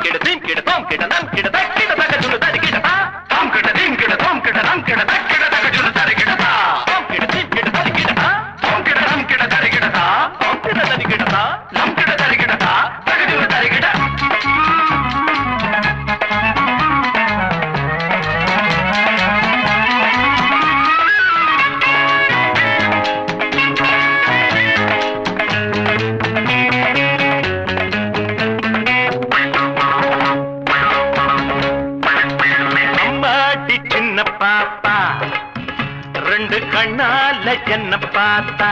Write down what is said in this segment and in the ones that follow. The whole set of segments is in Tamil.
கிட தீம் கிட தோம் கிட நம் கிட தக்கிட தக ஜுனு தரி கிட தா தாம் கிட தீம் கிட தோம் கிட நம் கிட தக்கிட தக ஜுனு தரி கிட தா தாம் கிட தீம் கிட தரி கிட தா தோம் கிட நம் கிட தரி கிட தா தாம் கிட தரி கிட தா நம் கிட தரி கிட தா தக ஜுனு தரி கிட பாப்பா ரெண்டு கண்ணால என்ன பார்த்தா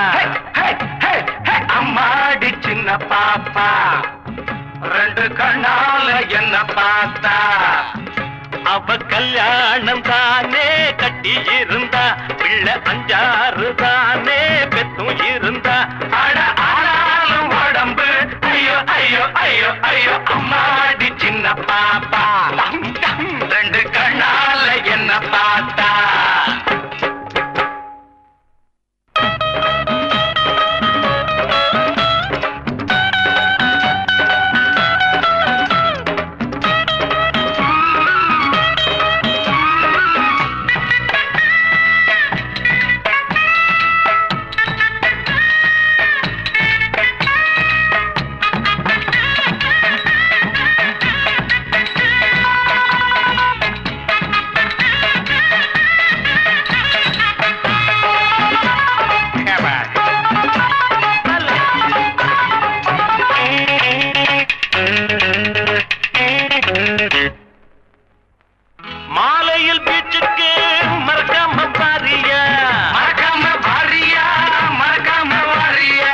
அம்மாடி சின்ன பாப்பா ரெண்டு கண்ணால என்ன பார்த்தா அவ கல்யாணம் தானே கட்டி இருந்தா பிள்ளை 5-6 தானே பெத்தும் இருந்தா அட ஆனாலும் உடம்பு ஐயோ ஐயோ ஐயோ ஐயோ அம்மாடி சின்ன பாப்பா ரெண்டு கண்ணால என்ன பார்த்தா மாலையில் பீச்சுக்கு மறக்காம பாரியா மறக்காம பாரியா மறக்காம வாரியா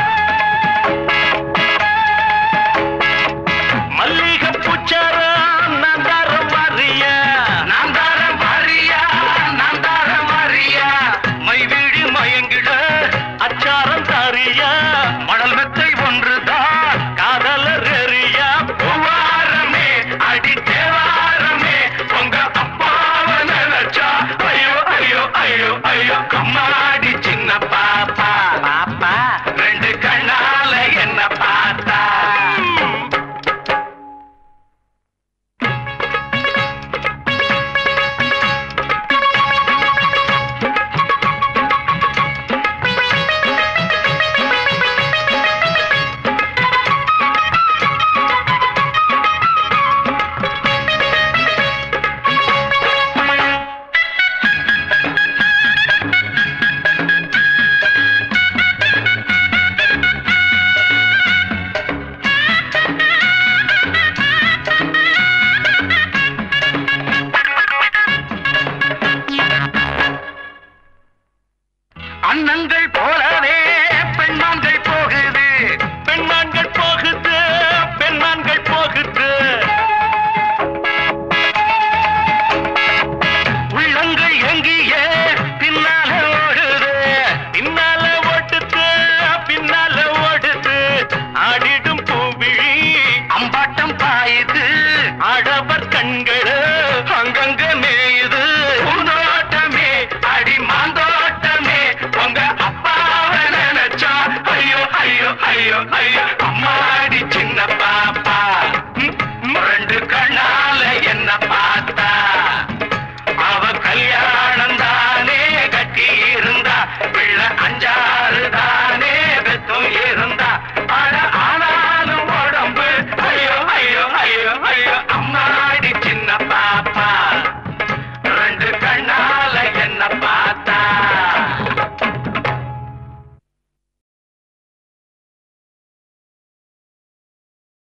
மல்லிகை பூச்சாரம் நான் தாரம் வாரியா நான் தாரம் வாரியா நான் தாரம் வாரியா மை வீடு மயங்கிட அச்சாரம் தாரியா மணல் மெத்தை ஒன்றுதான் காதலர் எறியா பூவாரமே அடி தேவாரமே உங்க அப்பாவ நினைச்சா ஐயோ ஐயோ ஐயோ ஐயோ கம்மாடி சின்ன பாப்பா பாப்பா ரெண்டு கண்ணால என்ன பார்த்தா அண்ணங்கள் போலவே பெண்மான்கள் போகுது பெண்மான்கள் போகுது பெண்மான்கள் போகுது உள்ளங்கள் எங்கியே பின்னால ஓடுது பின்னால ஓடுது பின்னால ஓடுது ஆடிடும் பூவிழி அம்பாட்டம் பாயுது ஆட